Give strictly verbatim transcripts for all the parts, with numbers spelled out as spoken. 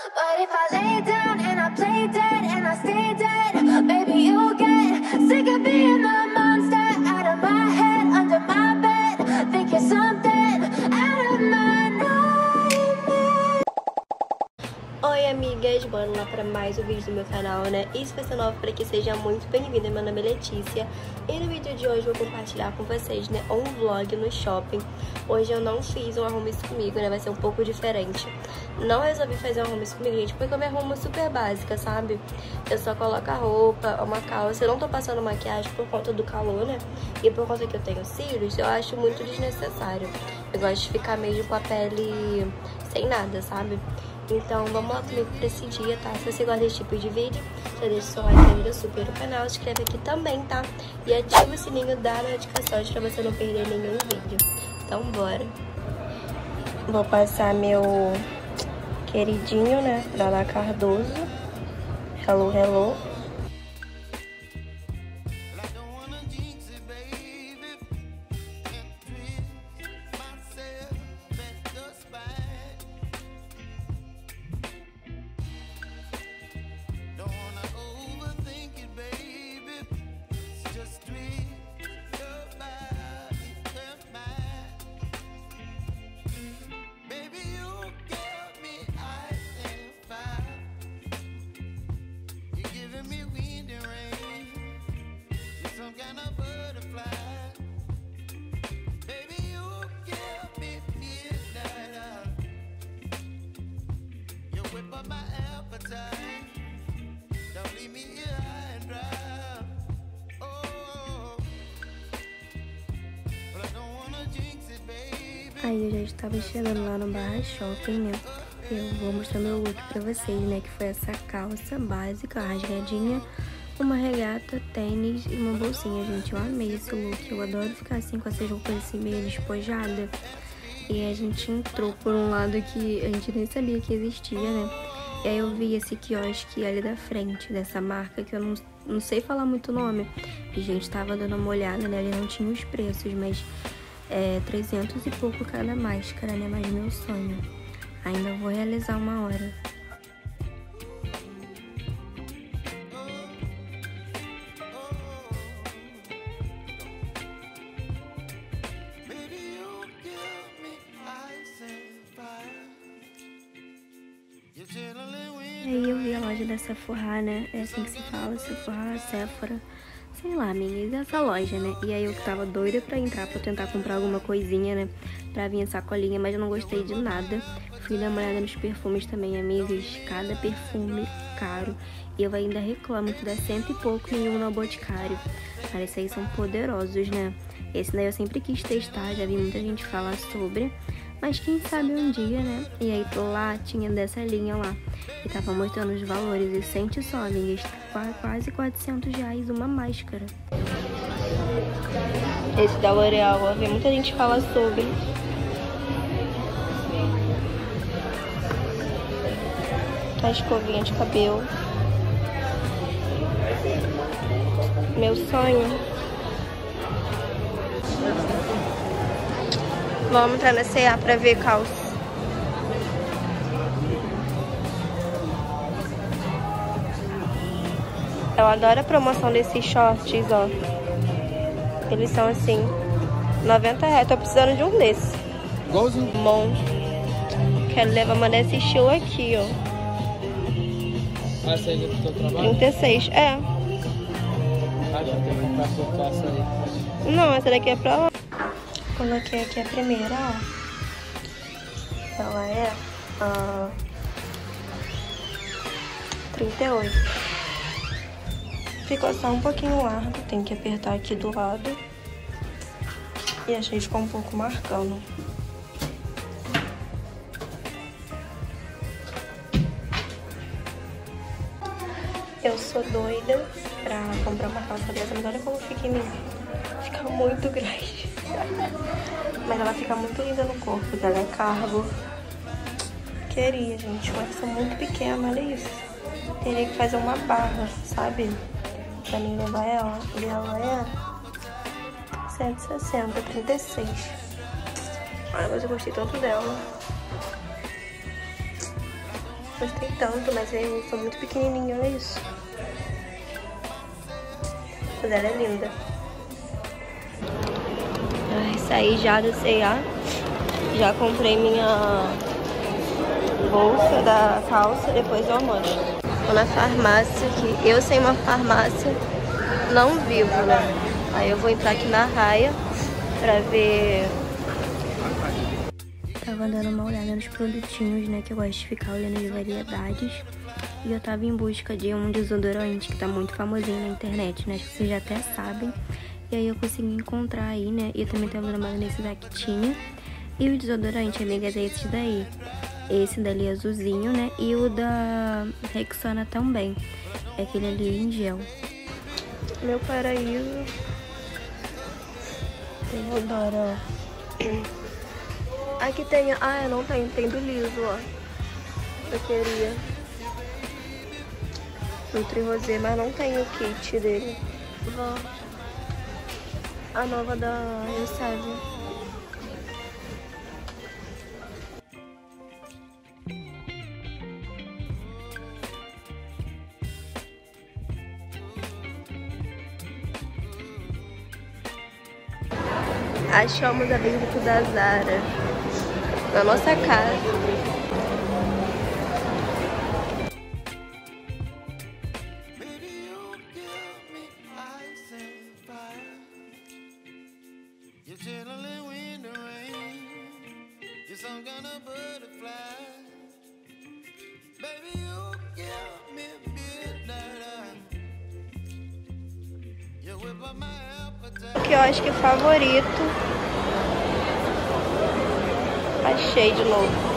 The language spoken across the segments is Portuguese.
But if I lay down and I play dead and I stay dead, baby, you'll get sick of being the monster out of my head, under my bed. Think you're something out of my nightmare. Oi amigas, bora lá para mais um vídeo do meu canal, né? E se você é novo por aqui, seja muito bem-vinda. Meu nome é Letícia e no vídeo de hoje eu vou compartilhar com vocês, né, um vlog no shopping. Hoje eu não fiz um arrume isso comigo, né? Vai ser um pouco diferente. Não resolvi fazer um arrume isso comigo, gente, porque eu me arrumo super básica, sabe? Eu só coloco a roupa, uma calça. Eu não tô passando maquiagem por conta do calor, né? E por conta que eu tenho cílios, eu acho muito desnecessário. Eu gosto de ficar mesmo com a pele sem nada, sabe? Então vamos lá comigo pra esse dia, tá? Se você gosta desse tipo de vídeo, já deixa o seu like, ajuda super no canal, se inscreve aqui também, tá? E ativa o sininho da notificações pra você não perder nenhum vídeo. Então bora! Vou passar meu queridinho, né? Da La Cardoso. Hello, hello. Aí eu já estava chegando lá no Barra Shopping, né? Eu vou mostrar meu look pra vocês, né? Que foi essa calça básica, rasgadinha, uma regata, tênis e uma bolsinha, gente. Eu amei esse look. Eu adoro ficar assim com essas roupas assim meio despojada. E a gente entrou por um lado que a gente nem sabia que existia, né? E aí eu vi esse quiosque ali da frente dessa marca que eu não, não sei falar muito o nome. E a gente tava dando uma olhada, né? Ele não tinha os preços, mas é trezentos e pouco cada máscara, né? Mas meu sonho. Ainda vou realizar uma hora. E aí eu vi a loja da Sephora, né? É assim que se fala, Sephora, Sephora. Sei lá, amiga, dessa loja, né? E aí eu tava doida pra entrar, pra tentar comprar alguma coisinha, né? Pra vir a sacolinha, mas eu não gostei de nada. Fui dar uma olhada nos perfumes também, amigas. Cada perfume caro. E eu ainda reclamo que dá cento e pouco em um no Boticário. Cara, esses aí são poderosos, né? Esse daí eu sempre quis testar, já vi muita gente falar sobre. Mas quem sabe um dia, né? E aí lá tinha dessa linha lá. E tava mostrando os valores. E sente só, amigas, quase quatrocentos reais uma máscara. Esse da L'Oreal, ó. Vê muita gente fala sobre. A escovinha de cabelo. Meu sonho. Vamos entrar na C A pra ver calça. Eu adoro a promoção desses shorts, ó. Eles são assim, noventa reais. Tô precisando de um desses. Igualzinho. Bom. Quero levar uma desse estilo aqui, ó. Ah, essa aí é do teu trabalho? trinta e seis, é. Ah, já tem que comprar a sua calça aí. Não, essa daqui é pra lá. Coloquei aqui a primeira, ó. Ela é uh, trinta e oito. Ficou só um pouquinho largo, tem que apertar aqui do lado. E achei que ficou um pouco marcando. Eu sou doida pra comprar uma calça dessa, mas olha como fica em mim. Fica muito grande. Mas ela fica muito linda no corpo, ela é cargo. Queria, gente, mas sou muito pequena, olha isso. Teria que fazer uma barra, sabe? Pra mim levar ela. E ela é cento e sessenta, trinta e seis. Ai, mas eu gostei tanto dela. Gostei tanto, mas eu sou muito pequenininha, olha isso. Mas ela é linda. Ai, saí já do C e A. Já comprei minha bolsa da calça, depois eu mostro. Tô na farmácia aqui. Eu sem uma farmácia não vivo, né? Aí eu vou entrar aqui na Raia pra ver... Tava dando uma olhada nos produtinhos, né? Que eu gosto de ficar olhando as variedades. E eu tava em busca de um desodorante que tá muito famosinho na internet, né? Acho que vocês já até sabem. E aí eu consegui encontrar aí, né? E eu também tava lembrando nesse daqui tinha. E o desodorante, amigas, é esse daí. Esse dali azulzinho, né? E o da Rexona também. É aquele ali em gel. Meu paraíso. Tem odor, ó. Aqui tem... Ah, não tem. Tem do liso, ó. Eu queria. Nutri Rosé, mas não tem o kit dele. Vou... A nova da Recebe. Achamos a bendita da Zara na nossa casa. Que eu acho que favorito. Achei de novo.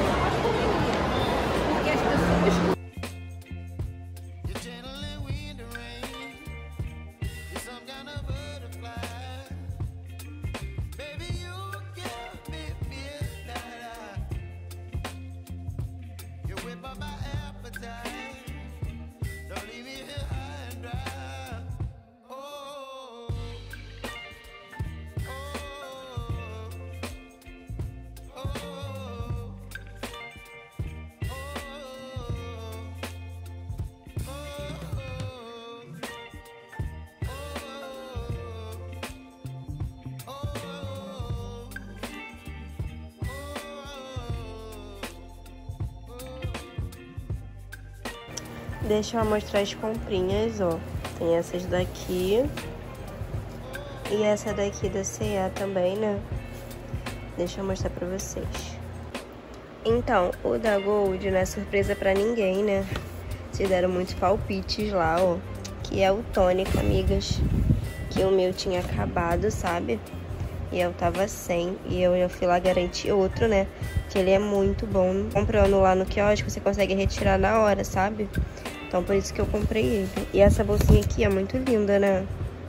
Deixa eu mostrar as comprinhas, ó. Tem essas daqui. E essa daqui da C e A também, né? Deixa eu mostrar pra vocês. Então, o da Gold não é surpresa pra ninguém, né? Vocês deram muitos palpites lá, ó. Que é o tônico, amigas. Que o meu tinha acabado, sabe? E eu tava sem. E eu, eu fui lá garantir outro, né? Que ele é muito bom. Comprando lá no quiosque, você consegue retirar na hora, sabe? Então, por isso que eu comprei ele. E essa bolsinha aqui é muito linda, né?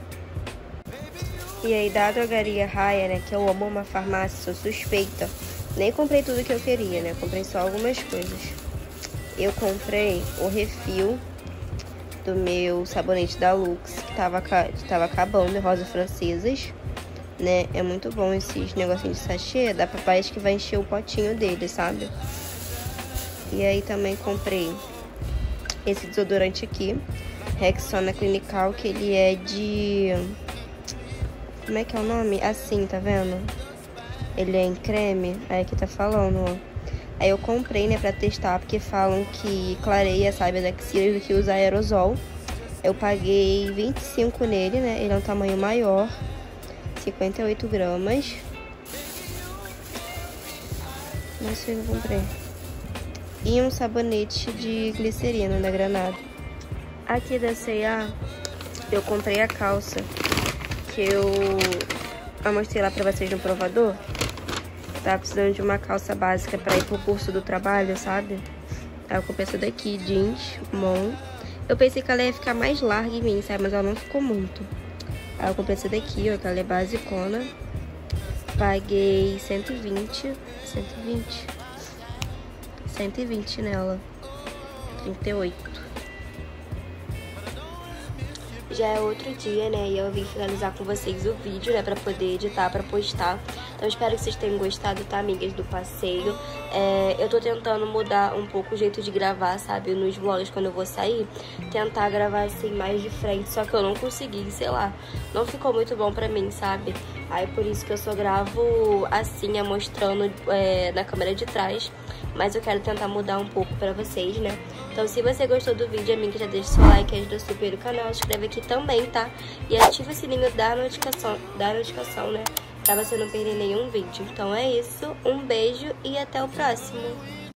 E aí, da drogaria Raia, né? Que eu amo uma farmácia, sou suspeita. Nem comprei tudo que eu queria, né? Comprei só algumas coisas. Eu comprei o refil do meu sabonete da Lux, que tava, que tava acabando, Rosa Francesas, né? É muito bom esses negocinhos de sachê. Dá pra parece que vai encher o potinho dele, sabe? E aí, também comprei esse desodorante aqui, Rexona Clinical, que ele é de... Como é que é o nome? Assim, tá vendo? Ele é em creme. Aí aqui tá falando, ó. Aí eu comprei, né, pra testar, porque falam que clareia, sabe, as axilas, que usa aerosol. Eu paguei vinte e cinco nele, né? Ele é um tamanho maior, cinquenta e oito gramas. Não sei o que eu comprei. E um sabonete de glicerina da Granada. Aqui da C e A, eu comprei a calça que eu, eu mostrei lá pra vocês no provador. Tava precisando de uma calça básica pra ir pro curso do trabalho, sabe? Aí eu comprei essa daqui, jeans, Mon. Eu pensei que ela ia ficar mais larga em mim, sabe? Mas ela não ficou muito. Aí eu comprei essa daqui, ó, que ela é basicona. Paguei cento e vinte. cento e vinte. cento e vinte nela. trinta e oito. Já é outro dia, né? E eu vim finalizar com vocês o vídeo, né? Pra poder editar, pra postar. Então espero que vocês tenham gostado, tá, amigas, do passeio. É, eu tô tentando mudar um pouco o jeito de gravar, sabe, nos vlogs quando eu vou sair. Tentar gravar assim mais de frente, só que eu não consegui, sei lá. Não ficou muito bom pra mim, sabe? Aí por isso que eu só gravo assim, mostrando é, na câmera de trás. Mas eu quero tentar mudar um pouco pra vocês, né? Então se você gostou do vídeo, amiga, já deixa seu like, ajuda super o canal, se inscreve aqui também, tá? E ativa o sininho da notificação, da notificação, né? Pra você não perder nenhum vídeo. Então é isso, um beijo e até o próximo!